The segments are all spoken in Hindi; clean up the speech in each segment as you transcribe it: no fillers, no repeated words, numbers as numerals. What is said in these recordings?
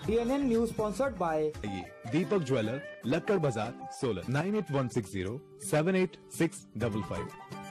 DNN News sponsored by Deepak jeweller, Lakkar Bazaar, Solan 9816078655।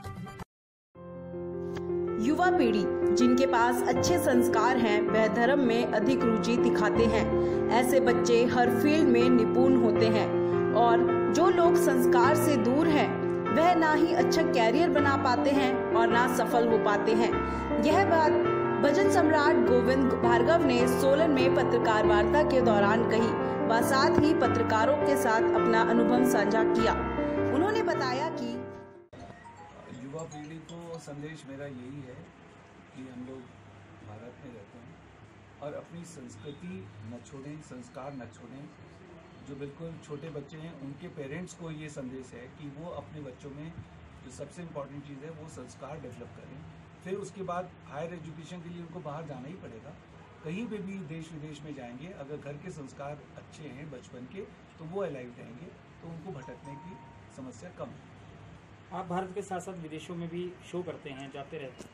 युवा पीढ़ी जिनके पास अच्छे संस्कार हैं वह धर्म में अधिक रुचि दिखाते हैं। ऐसे बच्चे हर फील्ड में निपुण होते हैं और जो लोग संस्कार से दूर हैं वह ना ही अच्छा कैरियर बना पाते हैं और ना सफल हो पाते हैं। यह बात भजन सम्राट गोविंद भार्गव ने सोलन में पत्रकार वार्ता के दौरान कही व साथ ही पत्रकारों के साथ अपना अनुभव साझा किया। उन्होंने बताया कि युवा पीढ़ी को संदेश मेरा यही है कि हम लोग भारत में रहते हैं और अपनी संस्कृति न छोड़ें, संस्कार न छोड़ें। जो बिल्कुल छोटे बच्चे हैं उनके पेरेंट्स को ये संदेश है कि वो अपने बच्चों में जो सबसे इम्पॉर्टेंट चीज़ है वो संस्कार डेवलप करें। फिर उसके बाद हायर एजुकेशन के लिए उनको बाहर जाना ही पड़ेगा। कहीं पे भी देश विदेश में जाएंगे, अगर घर के संस्कार अच्छे हैं बचपन के तो वो अलाइव रहेंगे, तो उनको भटकने की समस्या कम है। आप भारत के साथ साथ विदेशों में भी शो करते हैं, जाते रहते हैं।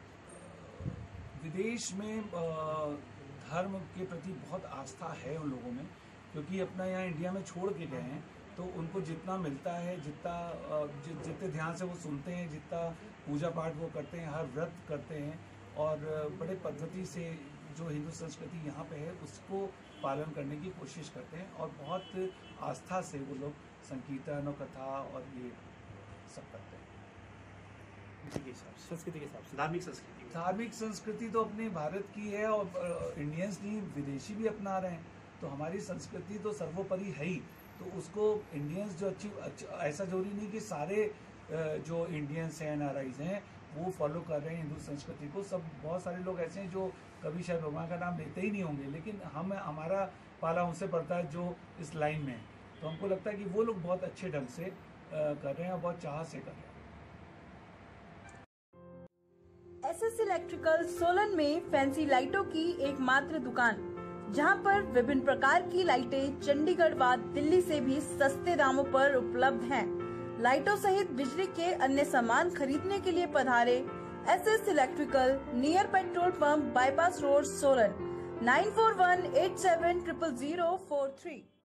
विदेश में धर्म के प्रति बहुत आस्था है उन लोगों में, क्योंकि अपना यहाँ इंडिया में छोड़ के गए हैं, तो उनको जितना मिलता है, जितने ध्यान से वो सुनते हैं, जितना पूजा पाठ वो करते हैं, हर व्रत करते हैं और बड़े पद्धति से जो हिंदू संस्कृति यहाँ पे है उसको पालन करने की कोशिश करते हैं और बहुत आस्था से वो लोग संकीर्तन और कथा और ये सब करते हैं। संस्कृति के हिसाब से धार्मिक संस्कृति तो अपने भारत की है और इंडियंस नहीं, विदेशी भी अपना रहे हैं, तो हमारी संस्कृति तो सर्वोपरि है ही। तो उसको इंडियंस जो ऐसा जरूरी नहीं कि सारे जो इंडियंस हैं, NRIs हैं, वो फॉलो कर रहे हैं हिंदू संस्कृति को। सब बहुत सारे लोग ऐसे हैं जो कभी शायद भगवान का नाम लेते ही नहीं होंगे, लेकिन हमारा पाला उनसे पड़ता है जो इस लाइन में है। तो हमको लगता है कि वो लोग बहुत अच्छे ढंग से कर रहे हैं और बहुत चाह से कर रहे हैं। SS इलेक्ट्रिकल सोलन में फैंसी लाइटों की एकमात्र दुकान, जहां पर विभिन्न प्रकार की लाइटें चंडीगढ़ व दिल्ली से भी सस्ते दामों पर उपलब्ध हैं। लाइटों सहित बिजली के अन्य सामान खरीदने के लिए पधारे SS electrical, near petrol pump, bypass road, Solan 9418700043।